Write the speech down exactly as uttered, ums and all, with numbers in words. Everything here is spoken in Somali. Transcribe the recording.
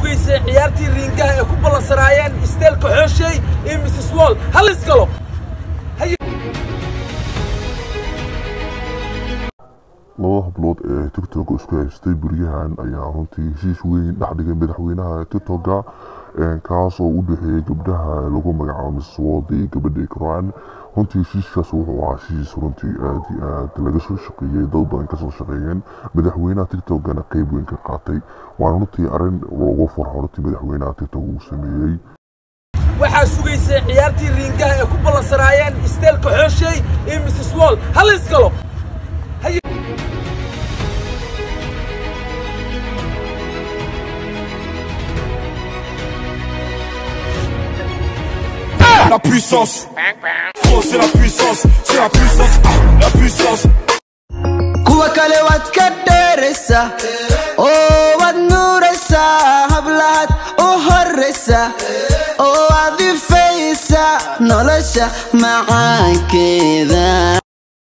سugaysa ciyaartii ringaha ee ku ballansanaayeen Steylka Xoshey iyo Mssworld hal iskalo laba hablood ee TikTok isku haystay buriyahan ayaa runtii heshiis weyn dhex dhigay madaxweynaha TikTok kaas oo u dhaxeeyay gabdhaha lagu magacaabo Mssworld iyo gabadha Ikraan runtii heshiiskaas wuxuu ahaa heshiis runtii aad iyo aad laga soo shaqeeyay dad badan ka soo shaqeeyeen madaxweynaha TikTok-gana qayb weyn ka qaatay waa runtii arrin loogu farxo runtii madaxweynaha TikTok uu sameeyay waxaa sugaysa ciyaartii ringaha ee ku ballansanaayeen Steylka Xoshey iyo Mssworld hal iskalo La puissance, oh c'est la puissance, c'est la puissance, ah, la puissance. Kuwa kale wad ka dheeraysa oo wad nuuraysa hablaad oo horaysa oo aad ifaysa nolosha macaankeeda